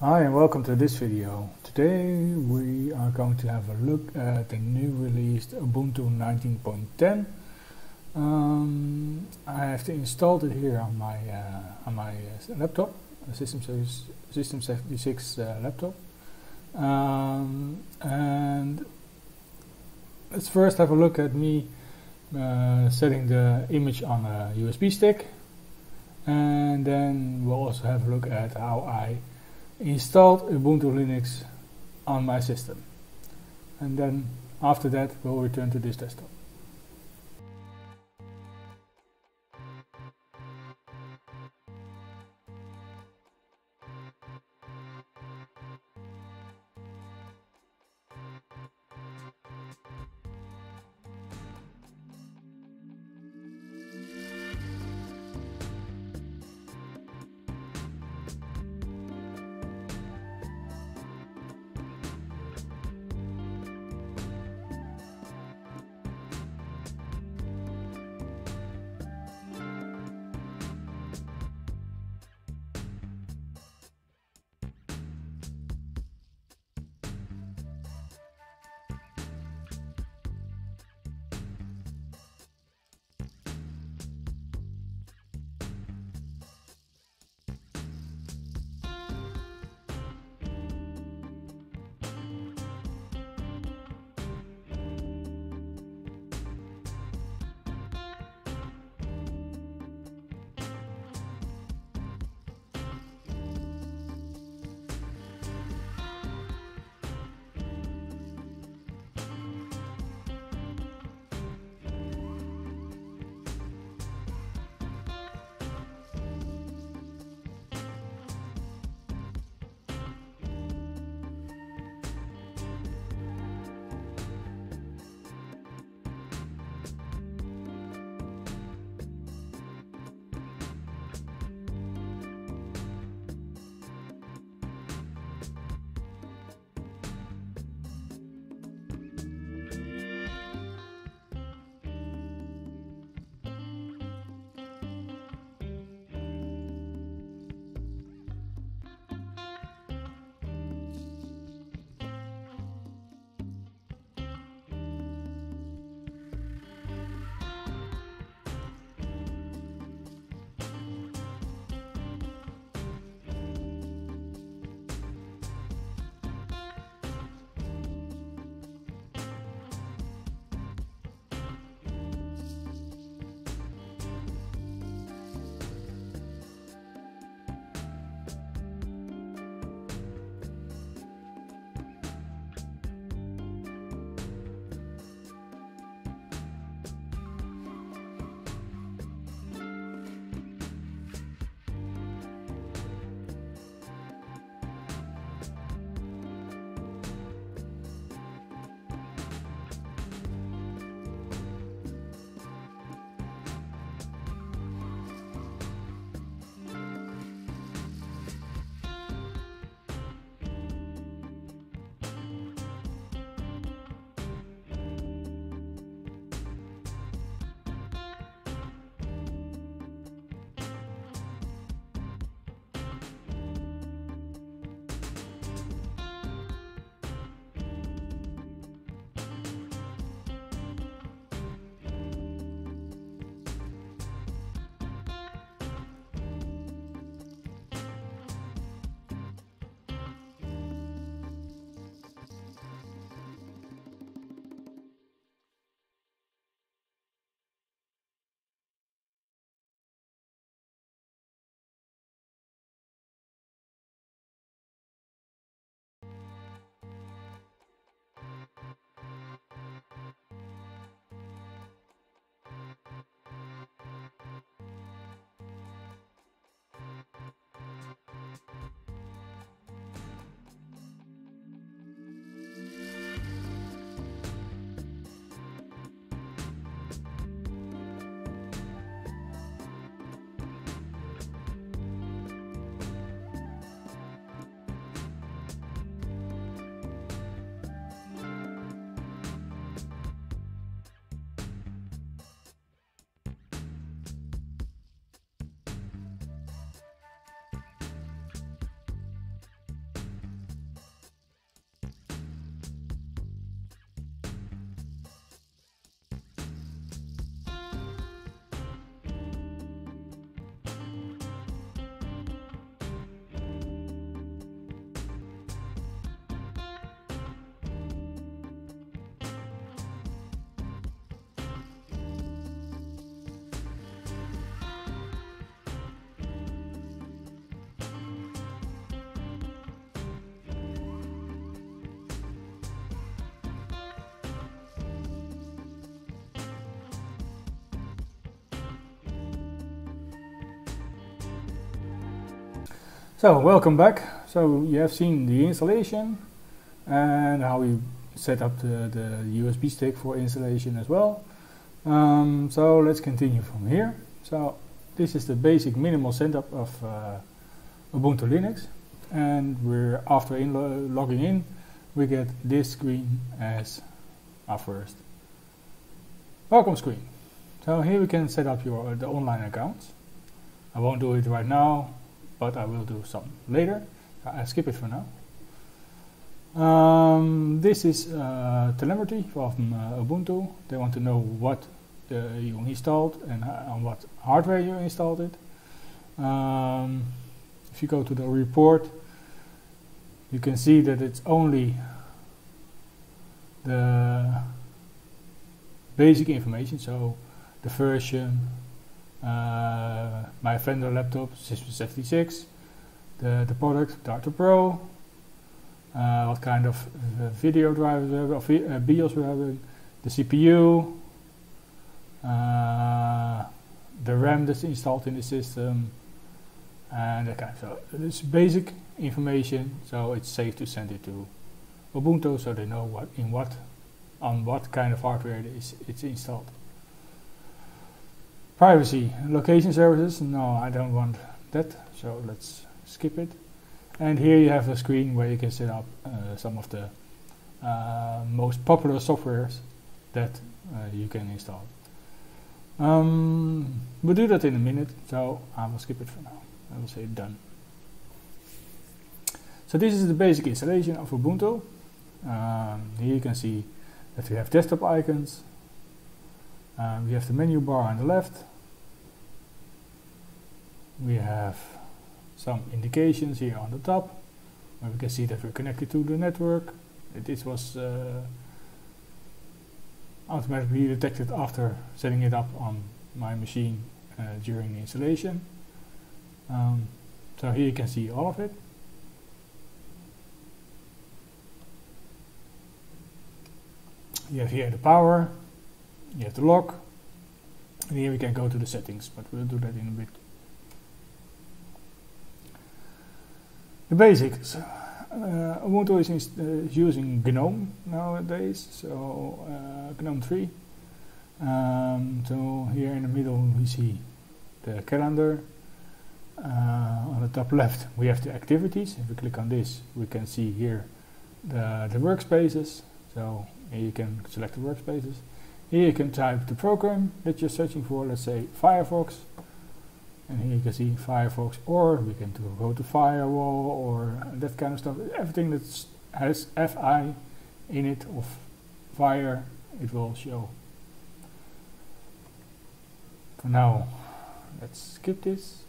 Hi and welcome to this video. Today we are going to have a look at the new released Ubuntu 19.10. I have installed it here on my laptop, a System76 laptop. And let's first have a look at me setting the image on a USB stick, and then we'll also have a look at how I installed Ubuntu Linux on my system, and then after that we'll return to this desktop. So welcome back. So you have seen the installation and how we set up the USB stick for installation as well. So let's continue from here. So this is the basic minimal setup of Ubuntu Linux, and we're after logging in, we get this screen as our first welcome screen. So here we can set up the online accounts. I won't do it right now, but I will do some later. I skip it for now. This is telemetry from Ubuntu. They want to know what you installed and on what hardware you installed it. If you go to the report, you can see that it's only the basic information, so the version, my vendor laptop, System76, the product, Darter Pro, what kind of video drivers we have, or BIOS we're having, the CPU, the RAM that's installed in the system, and that kind of stuff. So it's basic information, so it's safe to send it to Ubuntu so they know on what kind of hardware it's installed. Privacy, location services, no, I don't want that, so let's skip it. And here you have a screen where you can set up some of the most popular softwares that you can install. We'll do that in a minute, so I will skip it for now. I will say done. So this is the basic installation of Ubuntu. Here you can see that we have desktop icons. We have the menu bar on the left. We have some indications here on the top, where we can see that we're connected to the network. This was automatically detected after setting it up on my machine during the installation. So here you can see all of it. You have here the power, you have the lock, and here we can go to the settings, but we'll do that in a bit. The basics. Ubuntu is using GNOME nowadays, so GNOME 3. So here in the middle we see the calendar. On the top left we have the activities. If we click on this, we can see here the workspaces. So here you can select the workspaces. Here you can type the program that you're searching for, let's say Firefox. And here you can see Firefox, or we can go to Firewall or that kind of stuff. Everything that has FI in it, of Fire, it will show. For now, let's skip this.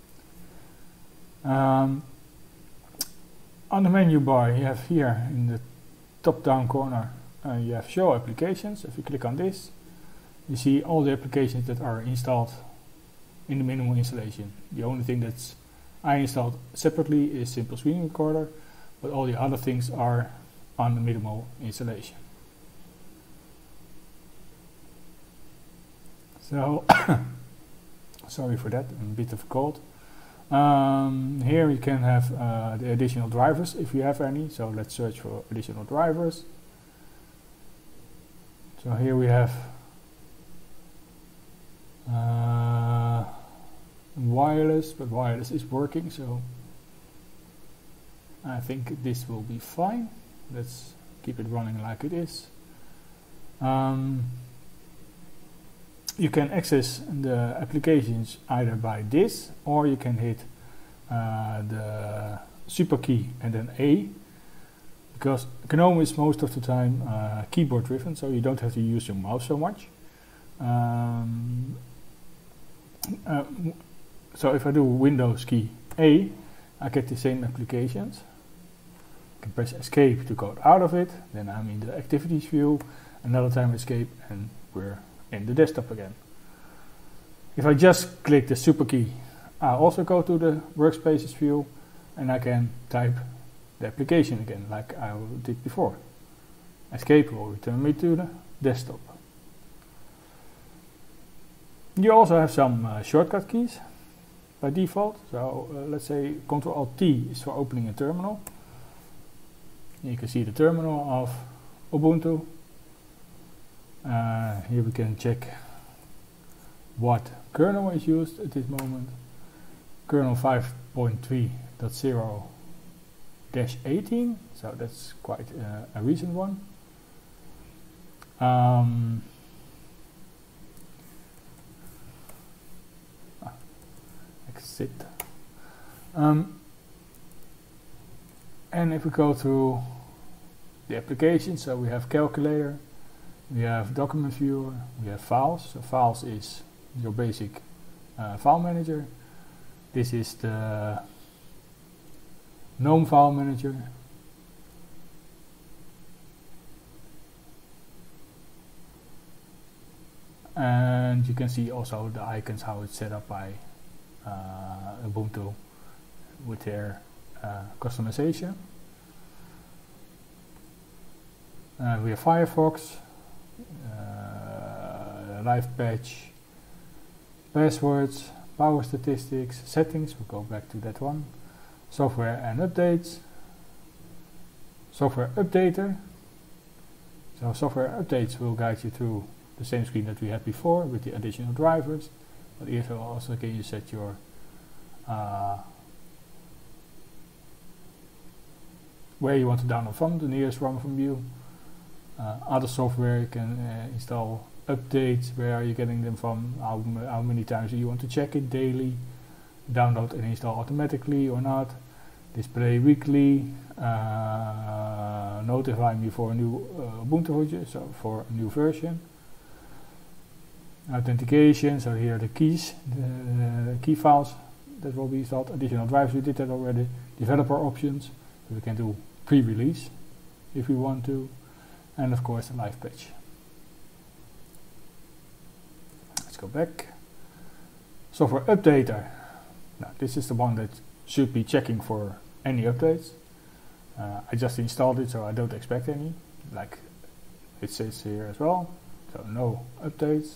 On the menu bar, you have here in the top down corner, you have Show Applications. If you click on this, you see all the applications that are installed in the minimal installation. The only thing that's I installed separately is Simple Screen Recorder, but all the other things are on the minimal installation. So, sorry for that, I'm a bit of a cold. Here we can have the additional drivers if you have any, so let's search for additional drivers. So here we have wireless, but wireless is working, so I think this will be fine. Let's keep it running like it is. You can access the applications either by this, or you can hit the super key and then A, because GNOME is most of the time keyboard driven, so you don't have to use your mouse so much. So if I do Windows key A, I get the same applications. I can press escape to go out of it, then I'm in the activities view, another time escape, and we're in the desktop again. If I just click the super key, I also go to the workspaces view, and I can type the application again like I did before. Escape will return me to the desktop. You also have some shortcut keys. by default. So let's say Ctrl-Alt-T is for opening a terminal. You can see the terminal of Ubuntu. Here we can check what kernel is used at this moment. Kernel 5.3.0-18, so that's quite a recent one. Exit. And if we go through the application, so we have calculator, we have document viewer, we have files. So files is your basic file manager. This is the GNOME file manager. And you can see also the icons, how it's set up by Ubuntu with their customization. We have Firefox, live patch, passwords, power statistics, settings, we'll go back to that one, software and updates, software updater. So software updates will guide you through the same screen that we had before with the additional drivers, but here also can you set your where you want to download from, the nearest ROM from you. Other software you can install updates, where are you getting them from, how many times do you want to check it daily, download and install automatically or not, display weekly, notify me for a new Ubuntu version, so for a new version. Authentication, so here are the keys, the key files that will be installed, additional drivers, we did that already, developer options, so we can do pre-release if we want to, and of course a live patch. Let's go back. Software updater. Now this is the one that should be checking for any updates. I just installed it, so I don't expect any, like it says here as well, so no updates.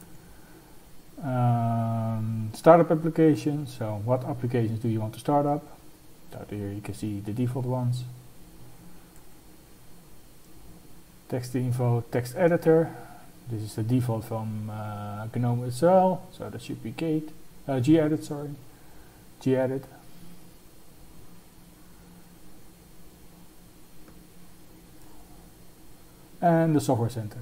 Startup applications, so what applications do you want to start up? So here you can see the default ones. Text info, text editor, this is the default from GNOME itself, so that should be gedit, sorry, gedit. And the software center.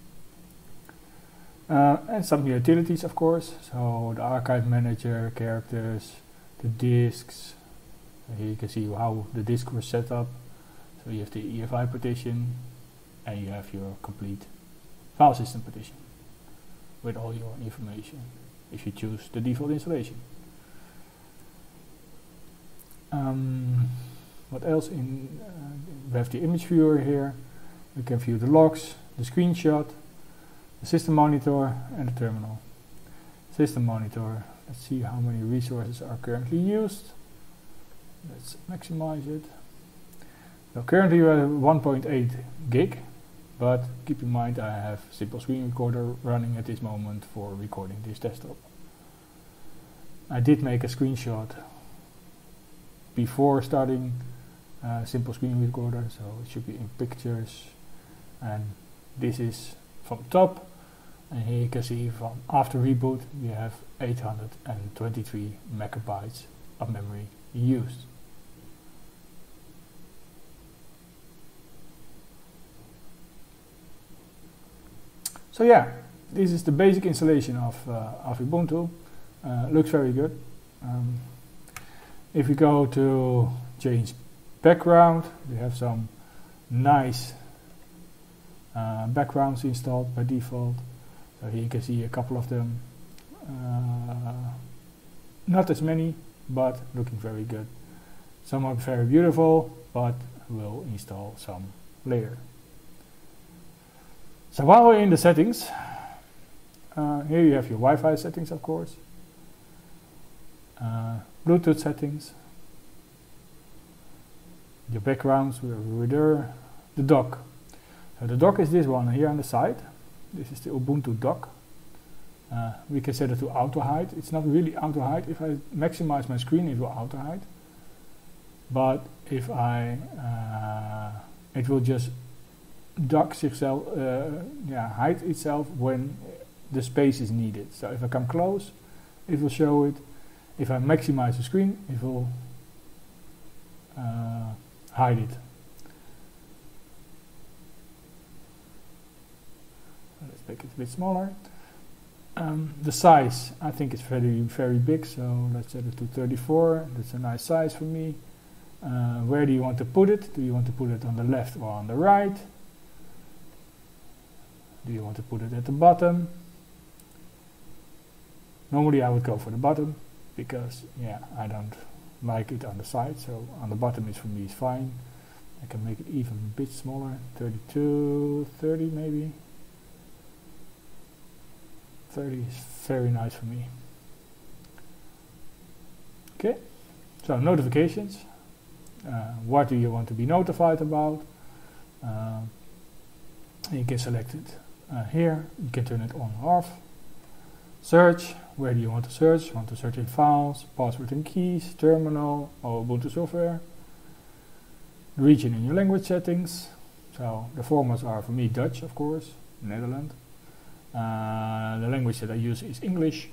And some utilities, of course, so the archive manager, characters, the disks. Here you can see how the disk was set up. So you have the EFI partition, and you have your complete file system partition with all your information if you choose the default installation. What else? We have the image viewer here. You can view the logs, the screenshot, the system monitor, and the terminal. System monitor, let's see how many resources are currently used. Let's maximize it. So currently you have 1.8 gig, but keep in mind I have Simple Screen Recorder running at this moment for recording this desktop. I did make a screenshot before starting Simple Screen Recorder, so it should be in pictures, and this is from top, and here you can see from after reboot we have 823 megabytes of memory used. So yeah, this is the basic installation of Ubuntu. Looks very good. If we go to change background, we have some nice backgrounds installed by default. So here you can see a couple of them. Not as many, but looking very good. Some are very beautiful, but we'll install some later. So while we're in the settings, here you have your Wi-Fi settings, of course, Bluetooth settings, your backgrounds, the dock. So the dock is this one here on the side. This is the Ubuntu dock. We can set it to auto hide. It's not really auto hide. If I maximize my screen, it will auto hide. But if I, it will just duck itself, hide itself when the space is needed. So if I come close, it will show it. If I maximize the screen, it will hide it. Let's make it a bit smaller. The size, I think it's very big, so let's set it to 34. That's a nice size for me. Where do you want to put it? Do you want to put it on the left or on the right? Do you want to put it at the bottom? Normally I would go for the bottom because I don't like it on the side, so on the bottom is for me is fine. I can make it even a bit smaller, 32, 30 maybe. 30 is very nice for me. Okay, so notifications. What do you want to be notified about? You can select it here. You can turn it on or off. Search. Where do you want to search? You want to search in files, password and keys, terminal, or Ubuntu software. Region in your language settings. So the formats are for me Dutch, of course, Netherlands. The language that I use is English.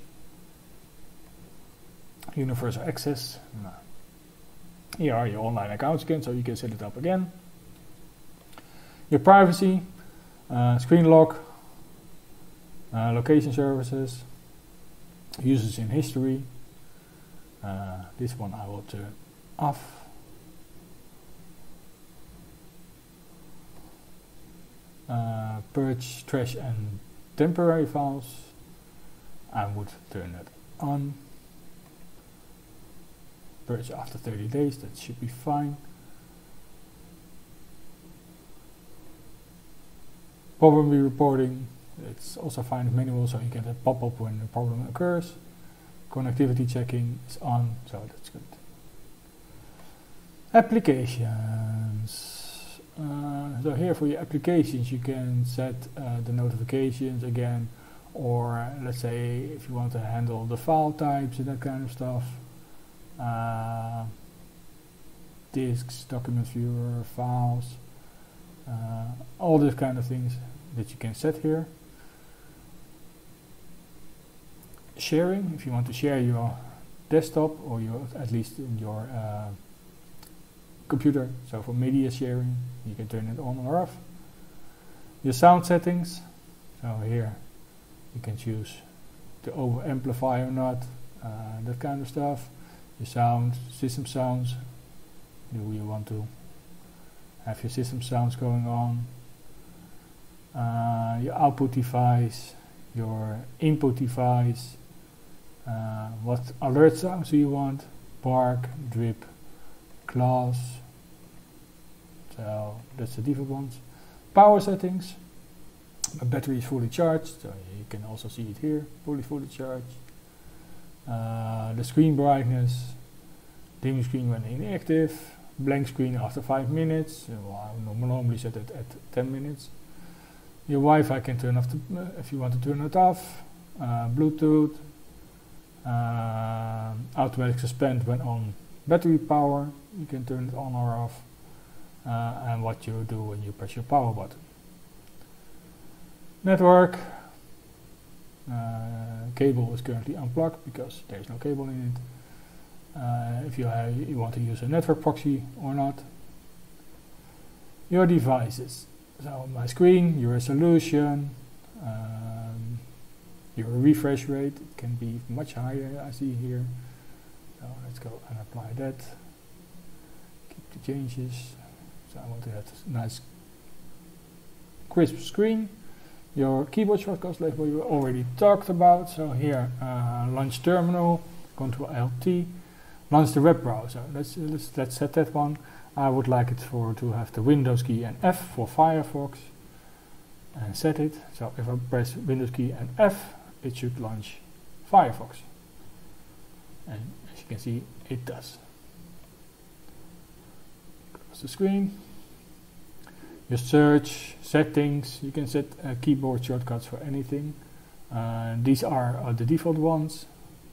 Universal access. Here are your online accounts again, so you can set it up again. Your privacy, screen lock, location services, users in history. This one I will turn off. Purge, trash and temporary files. I would turn that on. Purge after 30 days, that should be fine. Problem reporting, it's also fine with manual, so you get a pop-up when the problem occurs. Connectivity checking is on, so that's good. Applications. So here for your applications you can set the notifications again, or let's say if you want to handle the file types and that kind of stuff. Disks, document viewer, files, all these kind of things that you can set here. Sharing, if you want to share your desktop or your at least your computer, so for media sharing you can turn it on or off. Your sound settings, so here you can choose to over amplify or not, that kind of stuff. Your sound, system sounds, do you want to have your system sounds going on, your output device, your input device, what alert sounds do you want, bark, drip, class, so that's the default ones. Power settings, my battery is fully charged, so you can also see it here, fully charged. The screen brightness, dim screen when inactive, blank screen after 5 minutes, well, I normally set it at 10 minutes. Your Wi-Fi can turn off if you want to turn it off. Bluetooth, automatic suspend when on battery power, you can turn it on or off, and what you do when you press your power button. Network, cable is currently unplugged because there is no cable in it. If you want to use a network proxy or not. Your devices, so my screen, your resolution, your refresh rate, it can be much higher, I see here. So let's go and apply that. Keep the changes. So I want to have this nice crisp screen. Your keyboard shortcuts, like what you already talked about. So here, launch terminal, Ctrl-Alt-T, launch the web browser. Let's set that one. I would like it to have the Windows key and F for Firefox, and set it. So if I press Windows key and F, it should launch Firefox. And as you can see, it does. Close the screen. Your search settings, you can set keyboard shortcuts for anything. These are the default ones,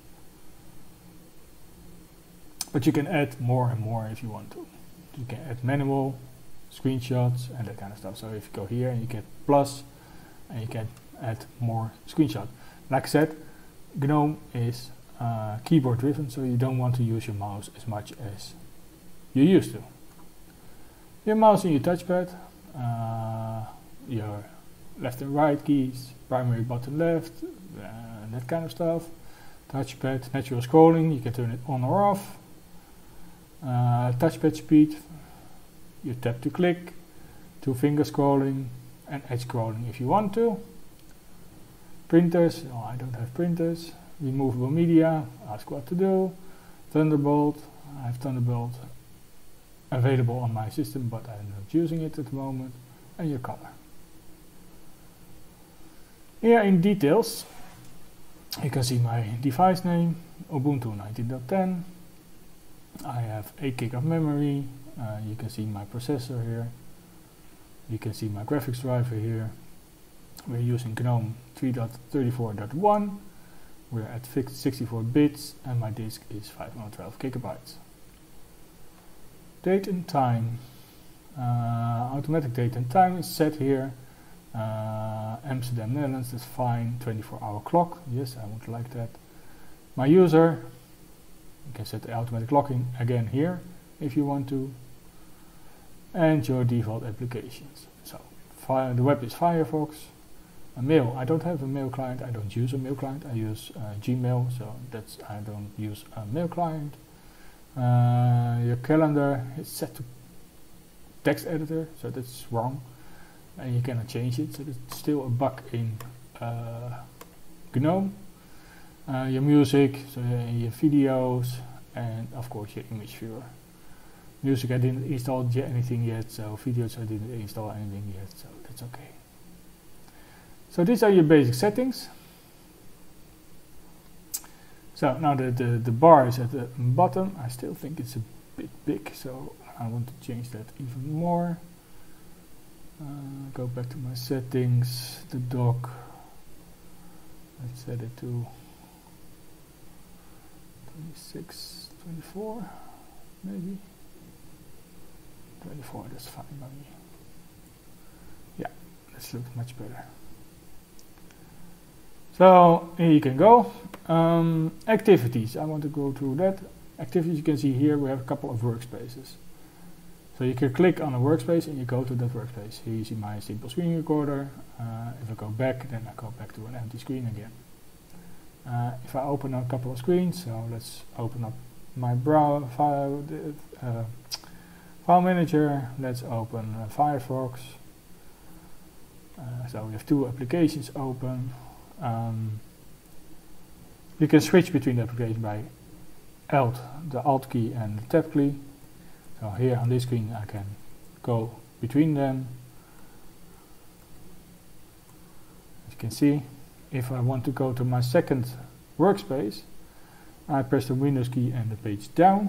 but you can add more and more if you want to. You can add manual screenshots and that kind of stuff. So if you go here and you get plus, and you can add more screenshots. Like I said, GNOME is keyboard driven, so you don't want to use your mouse as much as you used to. Your mouse and your touchpad, your left and right keys, primary button left, that kind of stuff. Touchpad, natural scrolling, you can turn it on or off. Touchpad speed, you tap to click, 2-finger scrolling, and edge scrolling if you want to. Printers, I don't have printers. Removable media, ask what to do. Thunderbolt, I have Thunderbolt available on my system, but I'm not using it at the moment. And your color. Here in details, you can see my device name, Ubuntu 19.10. I have 8 GB of memory. You can see my processor here. You can see my graphics driver here. We're using GNOME 3.34.1. We're at 64 bits and my disk is 512 gigabytes. Date and time. Automatic date and time is set here. Amsterdam, Netherlands, that's fine. 24-hour clock. Yes, I would like that. My user. You can set the automatic locking again here if you want to. And your default applications. So the web is Firefox. A mail. I don't have a mail client. I don't use a mail client. I use Gmail, so I don't use a mail client. Your calendar is set to text editor, so that's wrong, and you cannot change it. So it's still a bug in GNOME. Your music, so your videos, and of course your image viewer. Music I didn't install anything yet, so videos I didn't install anything yet, so that's okay. So these are your basic settings. So now the bar is at the bottom. I still think it's a bit big, so I want to change that even more. Go back to my settings, the dock. Let's set it to 26, 24, maybe. 24, that's fine by me. Yeah, this looks much better. So here you can go. Activities, I want to go through that. Activities, you can see here we have a couple of workspaces. So you can click on a workspace and you go to that workspace. Here you see my simple screen recorder. If I go back, then I go back to an empty screen again. If I open a couple of screens, so let's open up my file manager. Let's open Firefox. So we have 2 applications open. You can switch between the applications by the Alt key and the Tab key. So here on this screen I can go between them. As you can see, if I want to go to my second workspace, I press the Windows key and the page down.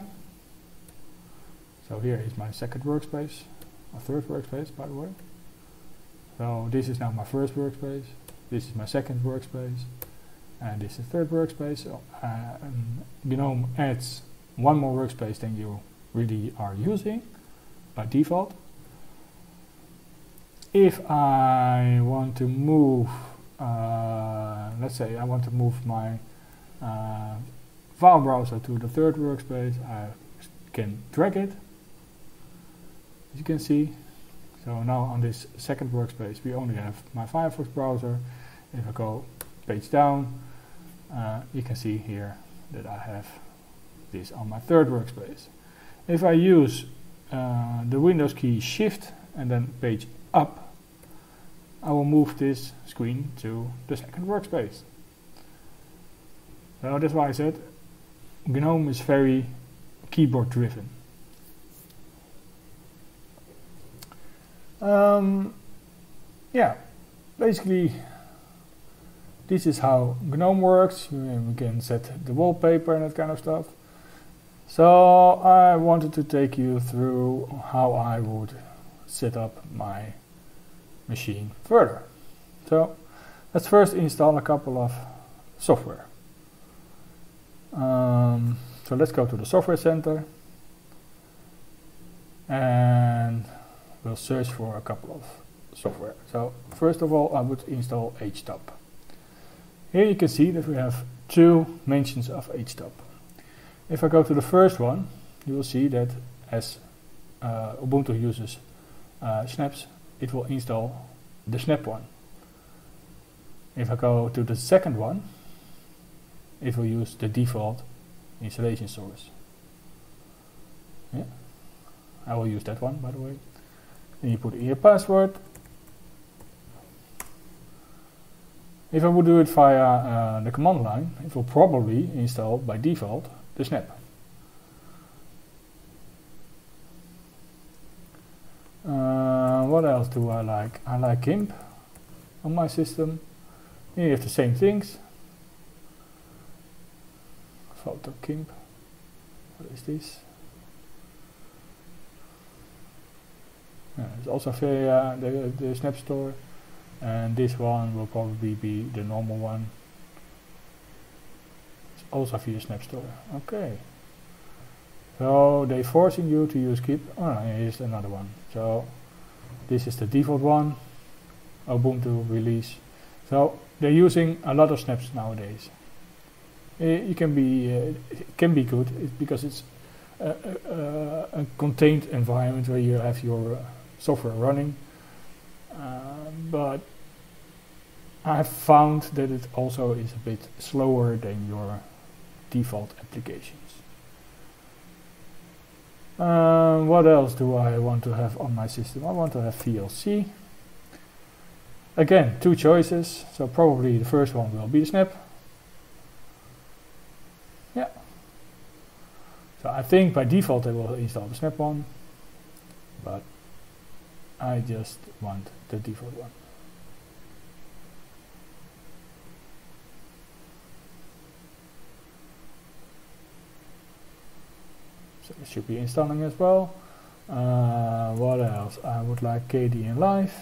So here is my second workspace, or third workspace by the way. So this is now my first workspace, this is my second workspace, and this is the third workspace. So GNOME adds one more workspace than you really are using by default. If I want to move, let's say I want to move my file browser to the third workspace, I can drag it, as you can see. So now on this second workspace we only have my Firefox browser. If I go page down, you can see here that I have this on my third workspace. If I use the Windows key Shift and then page up, I will move this screen to the second workspace. So that's why I said GNOME is very keyboard driven. Yeah, basically this is how GNOME works. We can set the wallpaper and that kind of stuff. So I wanted to take you through how I would set up my machine further. So Let's first install a couple of software. So let's go to the software center and we'll search for a couple of software. So first of all, I would install HTOP. Here you can see that we have two mentions of HTOP. If I go to the first one, you will see that as Ubuntu uses snaps, it will install the snap one. If I go to the second one, it will use the default installation source. Yeah, I will use that one, by the way. Then you put in your password. If I would do it via the command line, it will probably install by default the snap. What else do I like? I like GIMP on my system. Here you have the same things. Photo GIMP. What is this? It's also via the Snap Store, and this one will probably be the normal one. It's also via Snap Store. Okay. So they're forcing you to use GIMP. Oh, here's another one. So this is the default one, Ubuntu release. So they're using a lot of snaps nowadays. It can be good because it's a contained environment where you have your software running. But I've found that it also is a bit slower than your default applications. What else do I want to have on my system? I want to have VLC. Again, two choices, so probably the first one will be the snap. Yeah. So I think by default they will install the snap one, but I just want the default one. So it should be installing as well. What else? I would like KDE Live.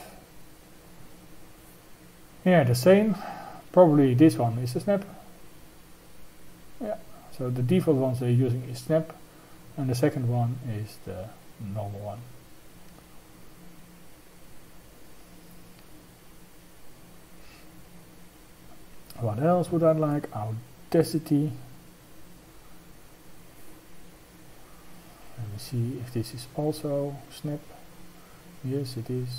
Yeah, the same. Probably this one is the snap. Yeah. So the default ones they're using is snap, and the second one is the normal one. What else would I like? Audacity. Let me see if this is also snap. Yes, it is.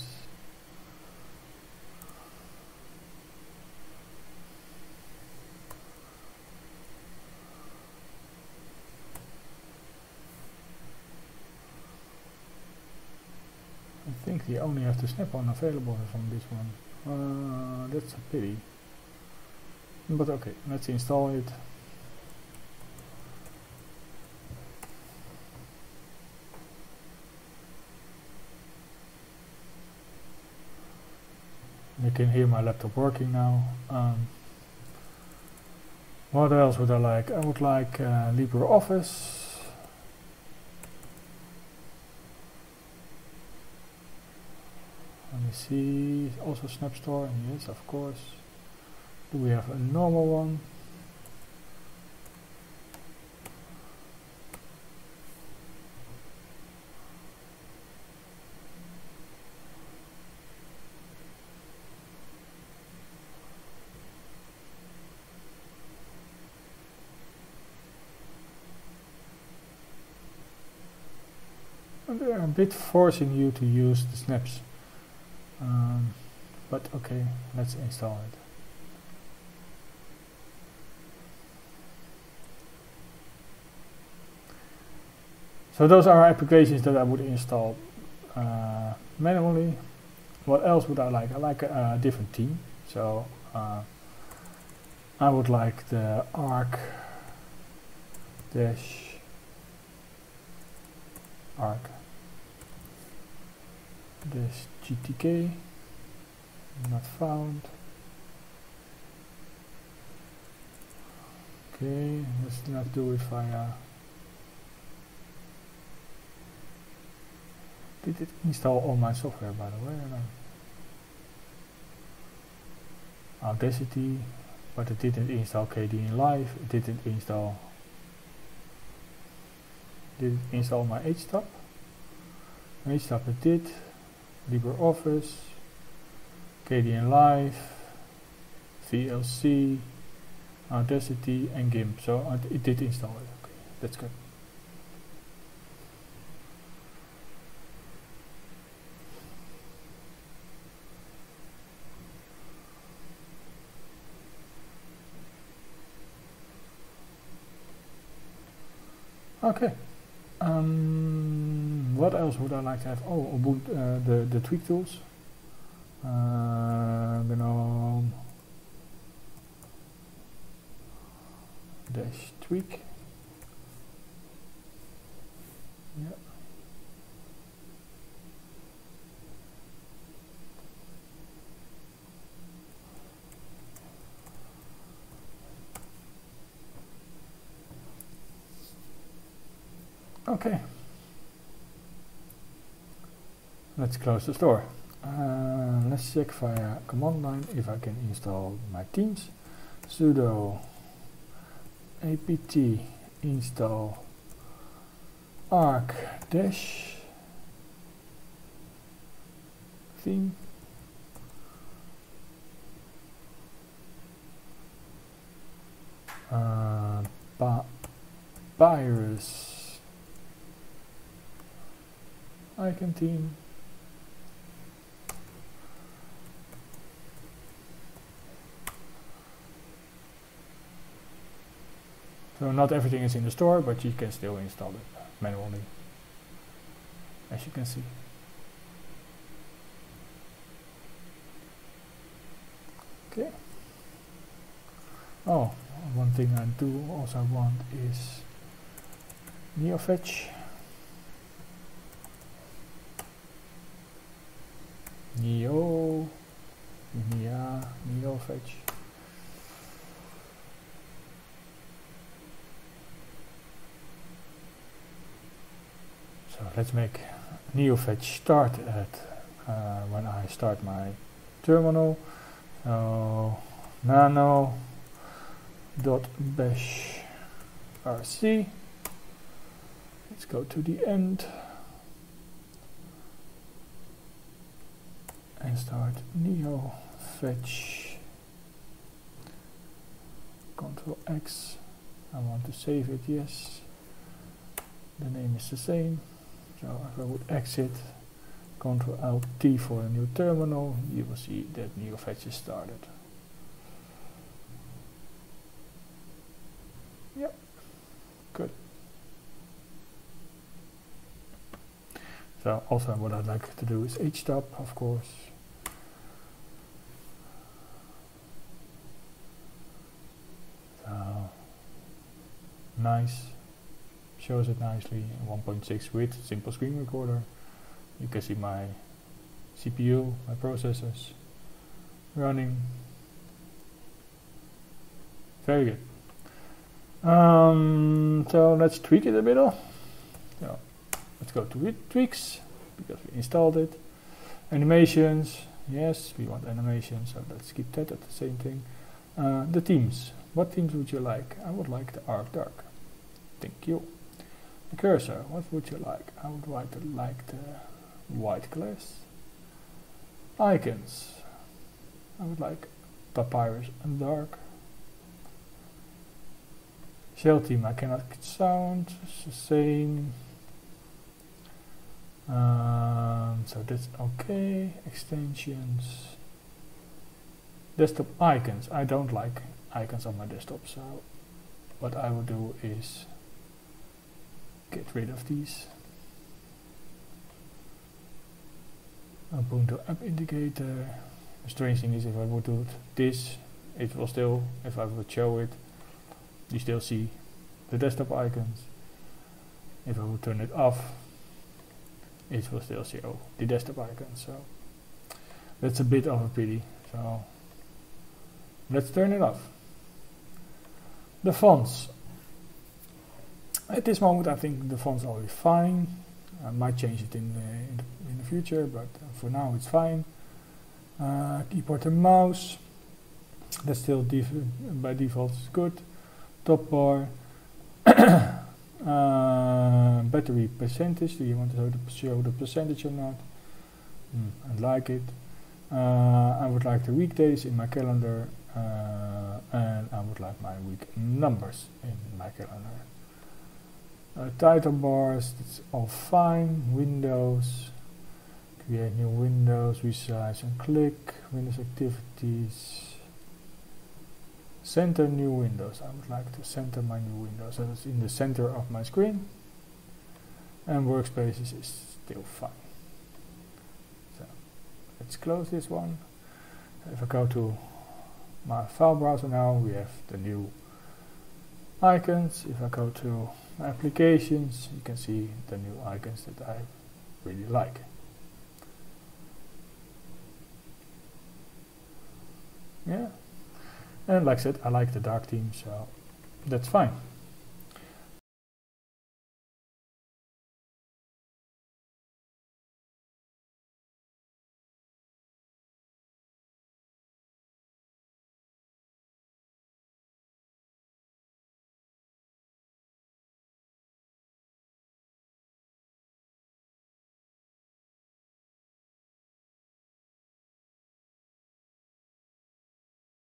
I think they only have the snap one available from this one. That's a pity. But okay, let's install it. You can hear my laptop working now. What else would I like? I would like LibreOffice. Let me see, also Snap Store, yes, of course. Do we have a normal one? And they're a bit forcing you to use the snaps. But okay, let's install it. So those are applications that I would install manually. What else would I like? I like a different theme. So I would like the arc GTK. Not found. Okay, let's not do it via. Did it install all my software, by the way, or no? Audacity, but it didn't install KDE Live, it didn't install my HTOP. HTOP it did, LibreOffice, KDE Live, VLC, Audacity and GIMP, so it did install it. Okay, that's good. Okay. What else would I like to have? Oh, Ubuntu, the tweak tools. GNOME - tweak. Yeah. Okay. Let's close the store. Let's check via command line if I can install my themes. Sudo apt install arc dash theme. Virus icon theme. So not everything is in the store, but you can still install it manually, as you can see. Okay. Oh, one thing I do also want is NeoFetch. NeoFetch. So let's make NeoFetch start at when I start my terminal. So nano.bash rc. Let's go to the end and start NeoFetch. Ctrl X. I want to save it, yes. The name is the same. So if I would exit, Ctrl Alt-T for a new terminal, you will see that NeoFetch is started. Yep, good. So also what I'd like to do is HTOP, of course. So nice. Shows it nicely in 1.6 width, simple screen recorder. You can see my CPU, my processors running. Very good. So let's tweak it a bit. So let's go to tweaks because we installed it. Animations, yes, we want animations, so let's keep that at the same thing. The themes, what themes would you like? I would like the Arc Dark. Thank you. The cursor, what would you like? I would like the white glass. Icons, I would like Papyrus and Dark. Shell theme, I cannot get sound, it's the same. So that's okay. Extensions. Desktop icons, I don't like icons on my desktop, so what I will do is get rid of these. Ubuntu app indicator. The strange thing is if I would do this, it will still, if I would show it, you still see the desktop icons. If I would turn it off, it will still show the desktop icons. So that's a bit of a pity. So let's turn it off. The fonts. At this moment I think the fonts are fine. I might change it in the future, but for now it's fine. Keyboard and mouse. That's still by default is good. Top bar. Battery percentage. Do you want to show the percentage or not? I like it. I would like the weekdays in my calendar, and I would like my week numbers in my calendar. Title bars, that's all fine. Windows, create new windows, resize and click. Windows activities. Center new windows. I would like to center my new windows. So it's in the center of my screen. And workspaces is still fine. So let's close this one. If I go to my file browser now, we have the new icons. If I go to applications, you can see the new icons that I really like. Yeah. And like I said, I like the dark theme, so that's fine.